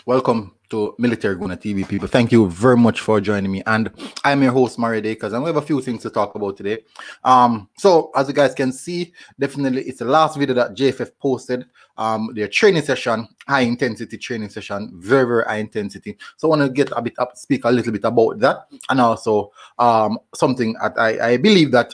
Welcome to Military Guna TV, people. Thank you very much for joining me. And I'm your host, Mario Dakers, and we have a few things to talk about today. So as you guys can see, definitely it's the last video that JFF posted. Their training session, high intensity training session, very, very high intensity. So I want to get a bit up, speak a little bit about that, and also something that I believe that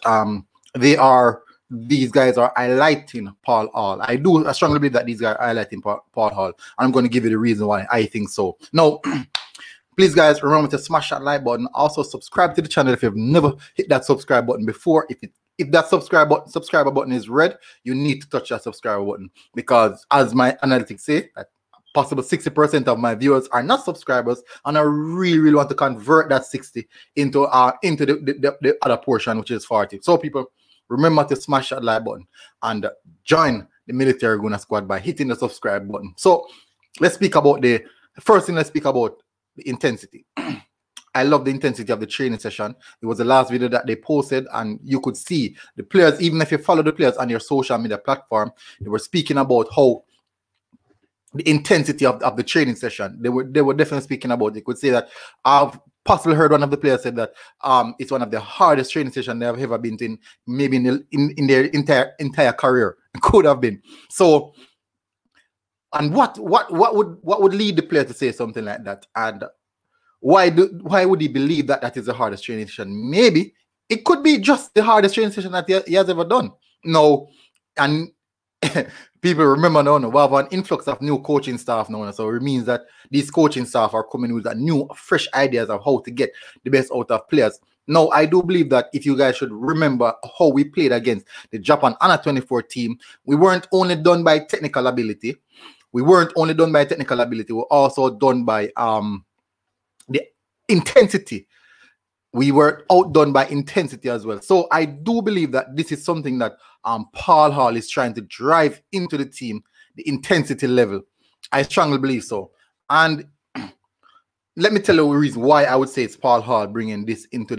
these guys are highlighting Paul Hall. I strongly believe that these guys are highlighting Paul Hall. And I'm going to give you the reason why I think so. Now, please, guys, remember to smash that like button. Also, subscribe to the channel if you've never hit that subscribe button before. If that subscriber button is red, you need to touch that subscriber button, because as my analytics say, that possible 60% of my viewers are not subscribers, and I really want to convert that 60 into the other portion, which is 40. So, people, remember to smash that like button and join the Military Guna squad by hitting the subscribe button. So let's speak about the intensity. I love the intensity of the training session. It was the last video that they posted, and you could see the players, even if you follow the players on your social media platform, they were speaking about how the intensity of the training session. They were definitely speaking about it. You could say that I've possibly heard one of the players said that it's one of the hardest training sessions they have ever been in, maybe in their entire career. It could have been. So, and what would lead the player to say something like that? And why would he believe that that is the hardest training session? Maybe it could be just the hardest training session that he has ever done. No, and people remember now, we have an influx of new coaching staff now, so it means that these coaching staff are coming with new, fresh ideas of how to get the best out of players. Now, I do believe that if you guys should remember how we played against the Japan Under-24 team, we weren't only done by technical ability. We weren't only done by technical ability. We were also done by the intensity. We were outdone by intensity as well. So I do believe that this is something that Paul Hall is trying to drive into the team, the intensity level. I strongly believe so. And let me tell you the reason why I would say it's Paul Hall bringing this into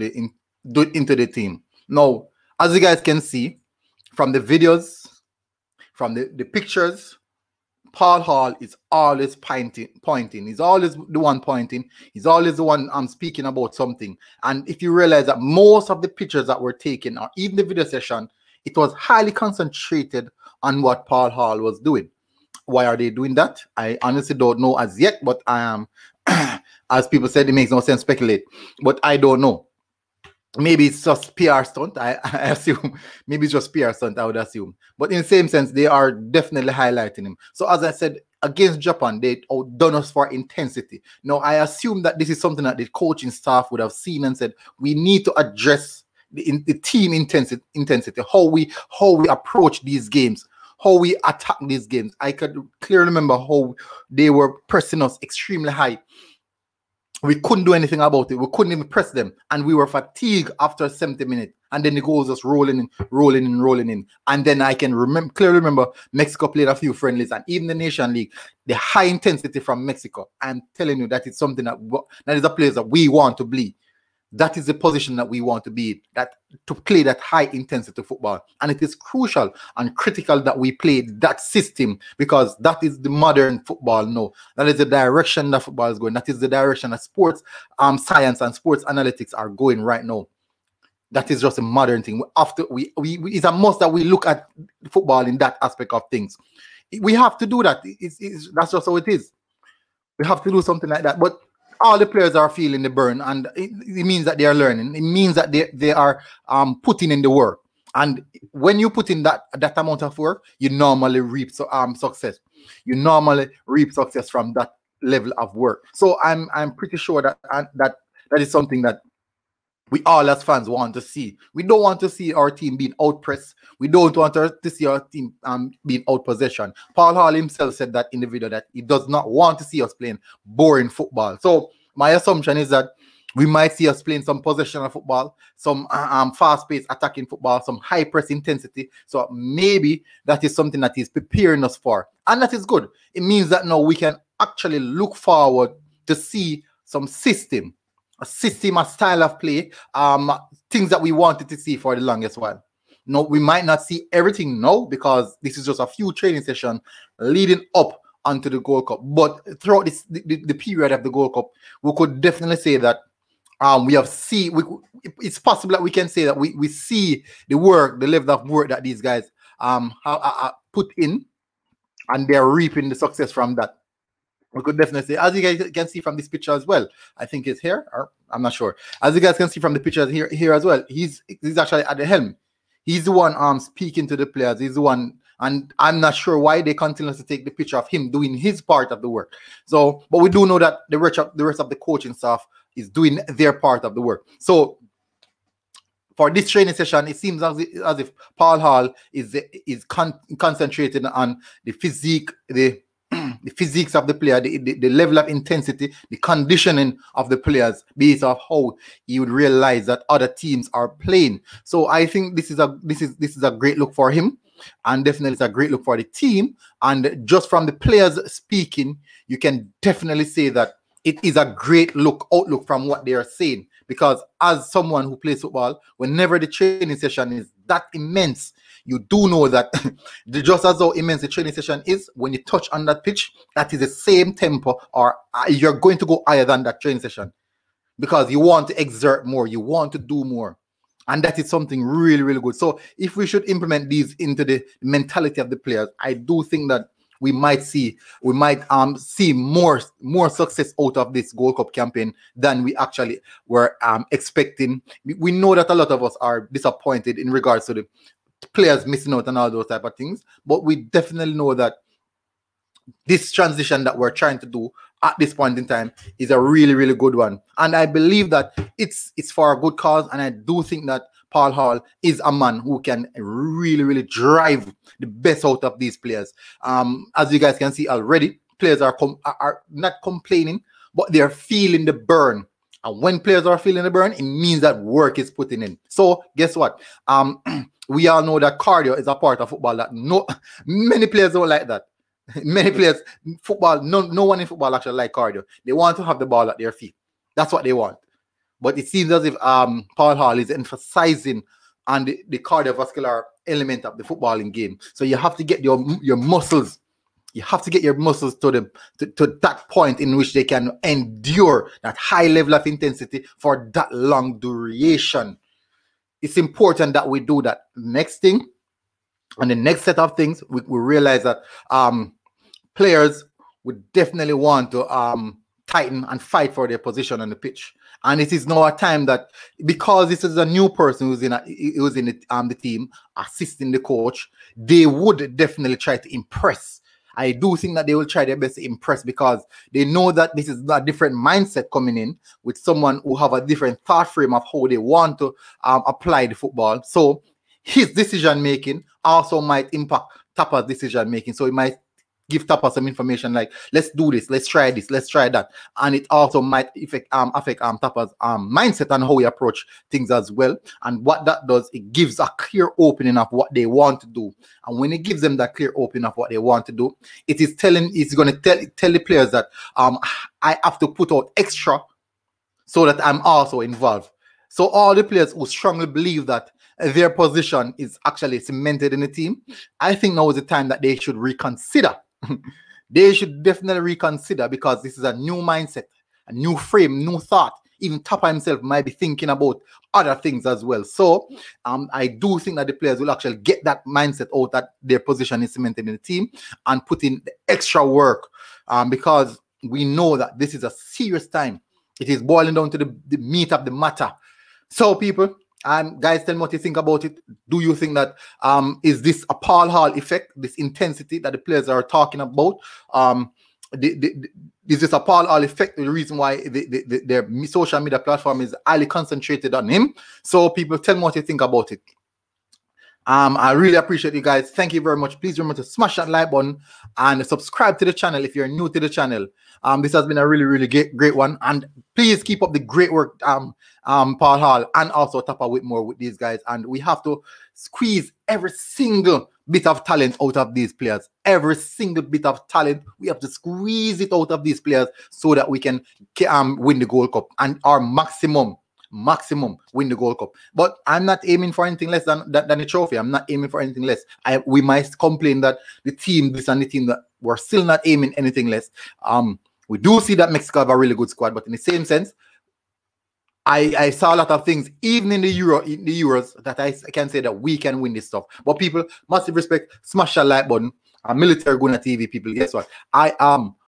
the team. Now, as you guys can see from the videos, from the pictures, Paul Hall is always pointing. He's always the one pointing. He's always the one speaking about something. And if you realize that most of the pictures that were taken, or even the video session, it was highly concentrated on what Paul Hall was doing. Why are they doing that? I honestly don't know as yet, but I am, as people said, it makes no sense to speculate. But I don't know. Maybe it's just PR stunt. I assume maybe it's just PR stunt, I would assume. But in the same sense, they are definitely highlighting him. So as I said, against Japan, they outdone us for intensity. Now, I assume that this is something that the coaching staff would have seen and said, we need to address the team intensity, how we approach these games, how we attack these games. I could clearly remember how they were pressing us extremely high. We couldn't do anything about it. We couldn't even press them. And we were fatigued after 70 minutes. And then the goals just rolling in. And then I can clearly remember Mexico played a few friendlies, and even the Nation League, the high intensity from Mexico. I'm telling you that it's something that is a place that we want to be. That is the position that we want to be, that to play that high intensity football. And it is crucial and critical that we play that system, because that is the modern football now. That is the direction that football is going. That is the direction that sports science and sports analytics are going right now. That is just a modern thing. It's a must that we look at football in that aspect of things. We have to do that. That's just how it is. We have to do something like that. But all the players are feeling the burn, and it means that they are learning. It means that they are putting in the work. And when you put in that amount of work, you normally reap success. You normally reap success from that level of work. So I'm pretty sure that is something that we all as fans want to see. We don't want to see our team being outpressed. We don't want to see our team being outpossession. Paul Hall himself said that in the video, that he does not want to see us playing boring football. So my assumption is that we might see us playing some possessional football, some fast-paced attacking football, some high-press intensity. So maybe that is something that he's preparing us for. And that is good. It means that now we can actually look forward to see some system, a style of play, things that we wanted to see for the longest while. No, we might not see everything now, because this is just a few training sessions leading up onto the Gold Cup. But throughout the period of the Gold Cup, we could definitely say that it's possible that we can say that we see the level of work that these guys have put in, and they're reaping the success from that. We could definitely say, as you guys can see from this picture as well, I think it's here, or I'm not sure. As you guys can see from the pictures here as well, he's actually at the helm. He's the one speaking to the players. He's the one, and I'm not sure why they continue to take the picture of him doing his part of the work. So, but we do know that the rest of the coaching staff is doing their part of the work. So for this training session, it seems as if Paul Hall is concentrated on the physique, the physiques of the player, the level of intensity, the conditioning of the players based off how he would realize that other teams are playing. So I think this is a great look for him, and definitely it's a great look for the team. And just from the players speaking, you can definitely say that it is a great outlook from what they are saying. Because as someone who plays football, whenever the training session is that immense, you do know that just as how immense the training session is, when you touch on that pitch, that is the same tempo, or you're going to go higher than that training session, because you want to exert more, you want to do more. And that is something really, really good. So if we should implement these into the mentality of the players, I do think that we might see more success out of this Gold Cup campaign than we actually were expecting. We know that a lot of us are disappointed in regards to the players missing out and all those type of things, but we definitely know that this transition that we're trying to do at this point in time is a really, really good one. And I believe that it's for a good cause, and I do think that Paul Hall is a man who can really, really drive the best out of these players. As you guys can see already, players are not complaining, but they're feeling the burn. And when players are feeling the burn, it means that work is putting in. So guess what? We all know that cardio is a part of football that many players don't like that. Many players, no one in football actually like cardio. They want to have the ball at their feet. That's what they want. But it seems as if Paul Hall is emphasizing on the cardiovascular element of the footballing game. So you have to get your muscles. You have to get your muscles to that point in which they can endure that high level of intensity for that long duration. It's important that we do that. Next thing, and the next set of things, we realize that players would definitely want to tighten and fight for their position on the pitch. And it is now a time that, because this is a new person who's in the team assisting the coach, they would definitely try to impress. I do think that they will try their best to impress, because they know that this is a different mindset coming in with someone who have a different thought frame of how they want to apply the football. So his decision making also might impact Tapa's decision making. So it might give Tapa some information like, let's do this, let's try this, let's try that. And it also might affect Tapa's mindset and how he approach things as well. And what that does, it gives a clear opening of what they want to do. And when it gives them that clear opening of what they want to do, it's going to tell the players that I have to put out extra so that I'm also involved. So all the players who strongly believe that their position is actually cemented in the team, I think now is the time that they should reconsider. They should definitely reconsider, because this is a new mindset, a new frame, new thought. Even Tapa himself might be thinking about other things as well. So I do think that the players will actually get that mindset out, that their position is cemented in the team, and put in the extra work, because we know that this is a serious time. It is boiling down to the meat of the matter. So people, guys, tell me what you think about it. Do you think that is this a Paul Hall effect, this intensity that the players are talking about? Is this a Paul Hall effect? The reason why their social media platform is highly concentrated on him. So people, tell me what you think about it. I really appreciate you guys. Thank you very much. Please remember to smash that like button and subscribe to the channel if you're new to the channel. This has been a really, really great one. And please keep up the great work, Paul Hall and also Tapa Whitmore with these guys. And we have to squeeze every single bit of talent out of these players. Every single bit of talent, we have to squeeze it out of these players so that we can win the Gold Cup. And our maximum maximum win the Gold Cup. But I'm not aiming for anything less than a trophy. I'm not aiming for anything less. We might complain that the team, this and the team, that we're still not aiming anything less. We do see that Mexico have a really good squad, but in the same sense, I saw a lot of things, even in the Euros, that I can say that we can win this stuff. But people, massive respect, smash that like button. Military Gunner TV people, guess what? I am